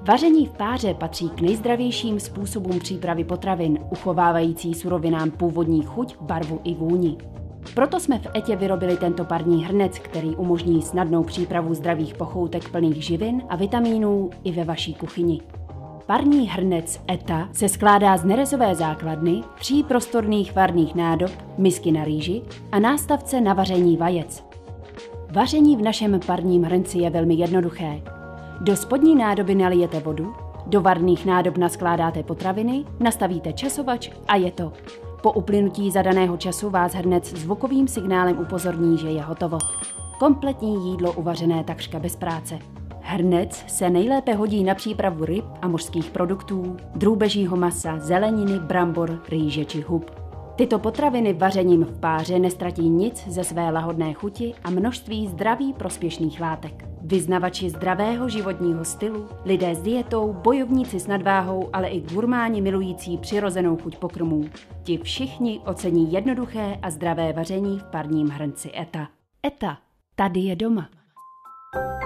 Vaření v páře patří k nejzdravějším způsobům přípravy potravin, uchovávající surovinám původní chuť, barvu i vůni. Proto jsme v ETě vyrobili tento parní hrnec, který umožní snadnou přípravu zdravých pochoutek plných živin a vitamínů i ve vaší kuchyni. Parní hrnec ETA se skládá z nerezové základny, 3 prostorných varných nádob, misky na rýži a nástavce na vaření vajec. Vaření v našem parním hrnci je velmi jednoduché. Do spodní nádoby nalijete vodu, do varných nádob naskládáte potraviny, nastavíte časovač a je to. Po uplynutí zadaného času vás hrnec zvukovým signálem upozorní, že je hotovo. Kompletní jídlo uvařené takřka bez práce. Hrnec se nejlépe hodí na přípravu ryb a mořských produktů, drůbežího masa, zeleniny, brambor, rýže či hub. Tyto potraviny vařením v páře nestratí nic ze své lahodné chuti a množství zdraví prospěšných látek. Vyznavači zdravého životního stylu, lidé s dietou, bojovníci s nadváhou, ale i gurmáni milující přirozenou chuť pokrmů. Ti všichni ocení jednoduché a zdravé vaření v parním hrnci ETA. ETA, tady je doma.